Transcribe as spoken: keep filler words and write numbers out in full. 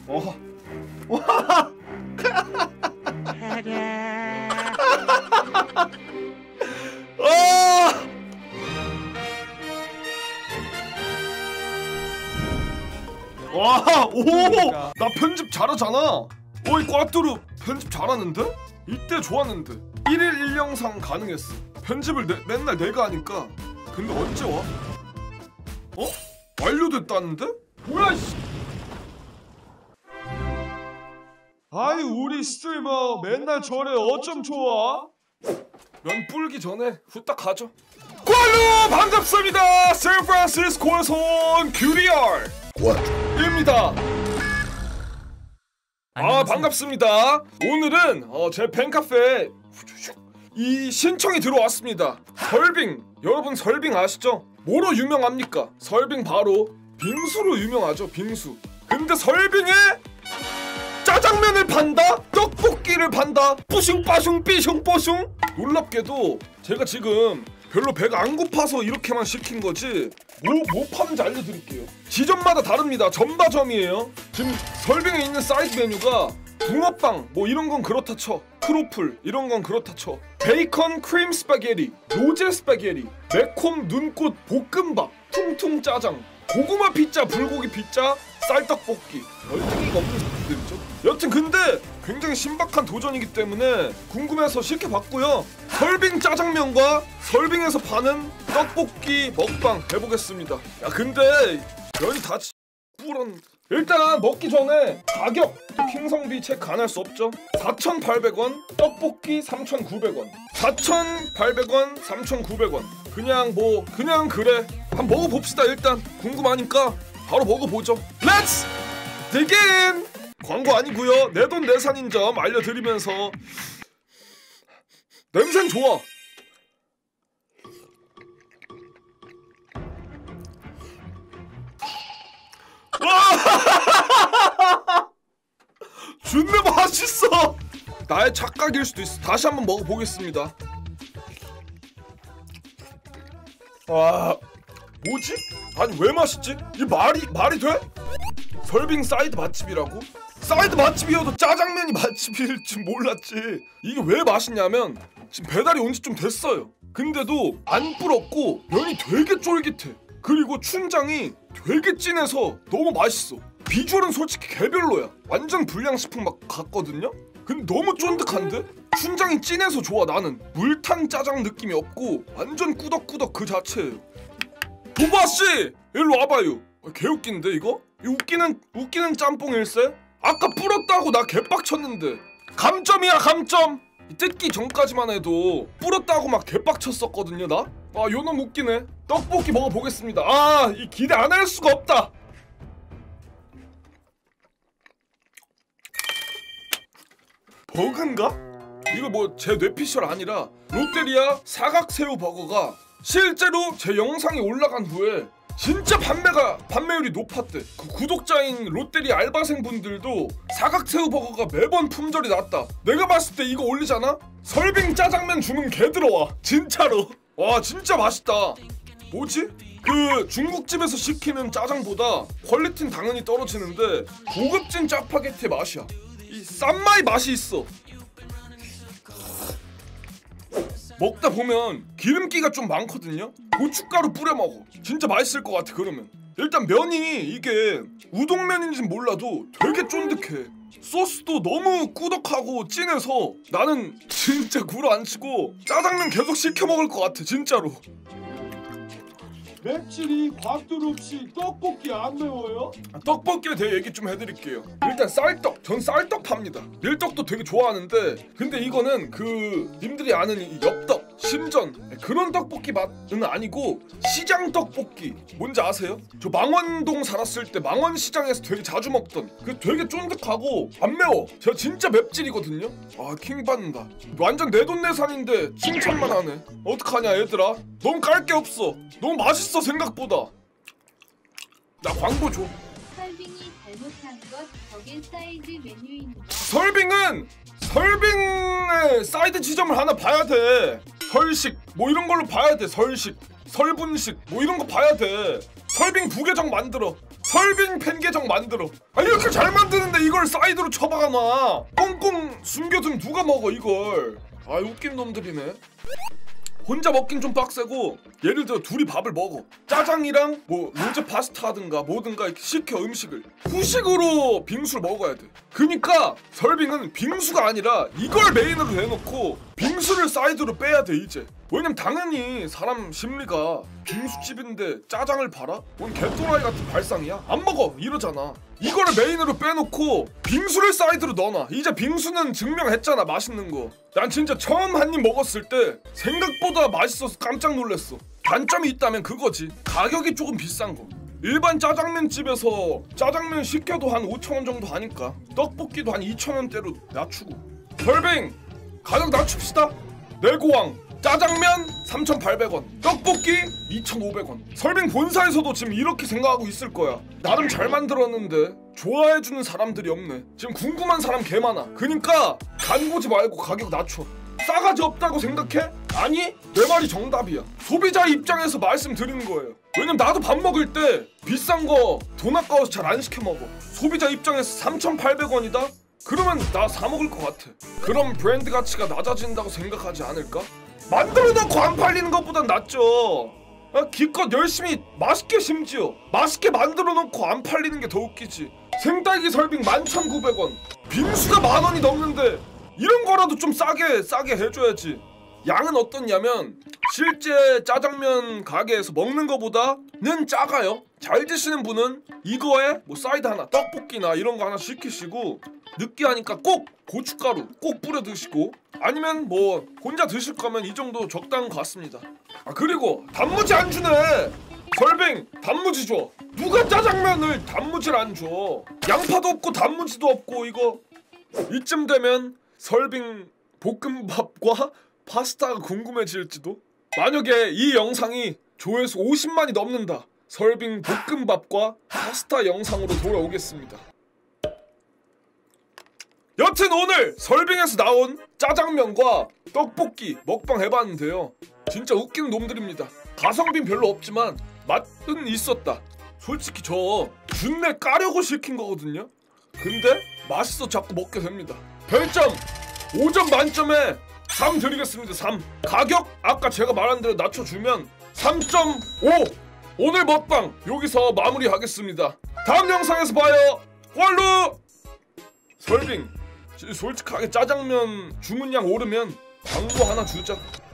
어. 와. 와, 오! 나 편집 잘하잖아. 어이 꽈뚜루 편집 잘하는데? 이때 좋았는데 일일 일 영상 가능했어. 편집을 내, 맨날 내가 하니까. 근데 언제 와? 어? 완료됐다는데? 뭐야 씨. 아이 우리 스트리머 맨날 저래 어쩜 좋아? 면 불기 전에 후딱 가죠. 꼴루 반갑습니다. 샌프란시스코에서 온 큐리알 입니다. 아 반갑습니다. 오늘은 어, 제 팬카페에 이 신청이 들어왔습니다. 설빙, 여러분 설빙 아시죠? 뭐로 유명합니까? 설빙 바로 빙수로 유명하죠. 빙수. 근데 설빙에 짜장면을 판다? 떡볶이를 판다? 뿌슝 빠슝 삐슝 뽀슝? 놀랍게도 제가 지금 별로 배가 안 고파서 이렇게만 시킨 거지 뭐, 뭐 파는지 알려드릴게요. 지점마다 다릅니다. 점바점이에요. 지금 설빙에 있는 사이드 메뉴가 붕어빵 뭐 이런 건 그렇다 쳐. 크로플 이런 건 그렇다 쳐. 베이컨 크림 스파게티, 로제 스파게티, 매콤 눈꽃 볶음밥, 퉁퉁 짜장, 고구마 피자, 불고기 피자, 쌀떡볶이. 얼탱이가 없는 새끼들이죠. 여튼 근데 굉장히 신박한 도전이기 때문에 궁금해서 시켜봤고요. 설빙 짜장면과 설빙에서 파는 떡볶이 먹방 해보겠습니다. 야 근데 면이 다 뿌런. 일단 먹기 전에 가격 킹성비 체크 안 할 수 없죠. 사천팔백 원, 떡볶이 삼천구백 원. 사천팔백 원, 삼천구백 원. 그냥 뭐 그냥 그래. 한번 먹어봅시다. 일단 궁금하니까 바로 먹어보죠. 렛츠 디긴! 광고 아니고요. 내돈 내산인 점 알려드리면서 냄새는 좋아. 준내 맛있어. 나의 착각일 수도 있어. 다시 한번 먹어보겠습니다. 와 뭐지? 아니 왜 맛있지? 이 말이 말이 돼? 설빙 사이드 맛집이라고? 사이드 맛집이어도 짜장면이 맛집일 줄 몰랐지. 이게 왜 맛있냐면 지금 배달이 온 지 좀 됐어요. 근데도 안 불었고 면이 되게 쫄깃해. 그리고 춘장이 되게 진해서 너무 맛있어. 비주얼은 솔직히 개별로야. 완전 불량식품 막 같거든요? 근데 너무 쫀득한데? 춘장이 진해서 좋아. 나는 물탄 짜장 느낌이 없고 완전 꾸덕꾸덕 그 자체예요. 도바씨! 일로 와봐요. 개웃긴데 이거? 이 웃기는 웃기는 짬뽕 일세? 아까 불었다고 나 개빡쳤는데 감점이야 감점! 뜯기 전까지만 해도 불었다고 막 개빡쳤었거든요 나? 아 요놈 웃기네. 떡볶이 먹어보겠습니다. 아 이 기대 안 할 수가 없다. 버거인가? 이거 뭐 제 뇌피셜 아니라 롯데리아 사각새우 버거가 실제로 제 영상이 올라간 후에 진짜 판매가 판매율이 높았대. 그 구독자인 롯데리아 알바생분들도 사각새우 버거가 매번 품절이 났다. 내가 봤을 때 이거 올리잖아? 설빙 짜장면 주문 개 들어와. 진짜로. 와 진짜 맛있다. 뭐지? 그 중국집에서 시키는 짜장보다 퀄리티는 당연히 떨어지는데 고급진 짜파게티 맛이야. 이 쌈마이 맛이 있어. 먹다 보면 기름기가 좀 많거든요? 고춧가루 뿌려 먹어. 진짜 맛있을 것 같아 그러면. 일단 면이 이게 우동면인지는 몰라도 되게 쫀득해. 소스도 너무 꾸덕하고 진해서 나는 진짜 구라 안 치고 짜장면 계속 시켜 먹을 것 같아 진짜로. 맵찔이 곽두루 없이 떡볶이 안 매워요? 아, 떡볶이에 대해 얘기 좀 해드릴게요. 일단 쌀떡, 전 쌀떡 팝니다. 밀떡도 되게 좋아하는데 근데 이거는 그 님들이 아는 이 엽떡, 심전 그런 떡볶이 맛은 아니고 시장 떡볶이 뭔지 아세요? 저 망원동 살았을 때 망원시장에서 되게 자주 먹던 그 되게 쫀득하고 안 매워. 제가 진짜 맵찔이거든요. 아 킹받는다. 완전 내돈내산인데 칭찬만 하네. 어떡하냐 얘들아. 너무 깔 게 없어. 너무 맛있어 생각보다. 나 광고 줘. 설빙이 잘못한 것 저게 사이드 메뉴입니다. 설빙은 설빙의 사이드 지점을 하나 봐야 돼. 설식 뭐 이런 걸로 봐야 돼. 설식, 설분식 뭐 이런 거 봐야 돼. 설빙 부계정 만들어. 설빙 팬 계정 만들어. 아니 이렇게 잘 만드는데 이걸 사이드로 쳐박아놔. 꽁꽁 숨겨두면 누가 먹어 이걸. 아 웃긴 놈들이네. 혼자 먹긴 좀 빡세고 예를 들어 둘이 밥을 먹어. 짜장이랑 뭐 로제 파스타 하든가 뭐든가 이렇게 시켜 음식을. 후식으로 빙수를 먹어야 돼. 그니까 설빙은 빙수가 아니라 이걸 메인으로 내놓고 빙수를 사이드로 빼야 돼 이제. 왜냐면 당연히 사람 심리가 빙수집인데 짜장을 팔아? 뭔 개또라이 같은 발상이야? 안 먹어 이러잖아. 이거를 메인으로 빼놓고 빙수를 사이드로 넣어놔. 이제 빙수는 증명했잖아 맛있는 거. 난 진짜 처음 한 입 먹었을 때 생각보다 맛있어서 깜짝 놀랐어. 단점이 있다면 그거지. 가격이 조금 비싼 거. 일반 짜장면 집에서 짜장면 시켜도 한 오천 원 정도 하니까 떡볶이도 한 이천 원대로 낮추고. 설빙 가격 낮춥시다. 내고왕 짜장면 삼천팔백 원, 떡볶이 이천오백 원. 설빙 본사에서도 지금 이렇게 생각하고 있을 거야. 나름 잘 만들었는데 좋아해주는 사람들이 없네. 지금 궁금한 사람 개 많아. 그니까 간 보지 말고 가격 낮춰. 싸가지 없다고 생각해? 아니 내 말이 정답이야. 소비자 입장에서 말씀드리는 거예요. 왜냐면 나도 밥 먹을 때 비싼 거 돈 아까워서 잘 안 시켜 먹어. 소비자 입장에서 삼천팔백 원이다? 그러면 나 사 먹을 것 같아. 그럼 브랜드 가치가 낮아진다고 생각하지 않을까? 만들어 놓고 안 팔리는 것보단 낫죠. 아, 기껏 열심히 맛있게 심지어 맛있게 만들어 놓고 안 팔리는 게 더 웃기지. 생딸기 설빙 만 천구백 원. 빙수가 만 원이 넘는데 이런 거라도 좀 싸게 싸게 해줘야지. 양은 어떻냐면 실제 짜장면 가게에서 먹는 거보다는 작아요. 잘 드시는 분은 이거에 뭐 사이드 하나, 떡볶이나 이런 거 하나 시키시고 느끼하니까 꼭 고춧가루 꼭 뿌려 드시고, 아니면 뭐 혼자 드실 거면 이 정도 적당한 것 같습니다. 아 그리고 단무지 안 주네. 설빙 단무지 줘. 누가 짜장면을 단무지를 안 줘. 양파도 없고 단무지도 없고. 이거 이쯤 되면 설빙 볶음밥과 파스타가 궁금해질지도. 만약에 이 영상이 조회수 오십만이 넘는다. 설빙 볶음밥과 파스타 영상으로 돌아오겠습니다. 여튼 오늘 설빙에서 나온 짜장면과 떡볶이 먹방 해봤는데요. 진짜 웃기는 놈들입니다. 가성비는 별로 없지만 맛은 있었다. 솔직히 저 준내 까려고 시킨 거거든요. 근데 맛있어 자꾸 먹게 됩니다. 별점 오 점 만점에 삼 드리겠습니다. 삼. 가격 아까 제가 말한 대로 낮춰주면 삼 점 오. 오늘 먹방 여기서 마무리하겠습니다. 다음 영상에서 봐요. 꼴루. 설빙 솔직하게 짜장면 주문량 오르면 광고 하나 주자.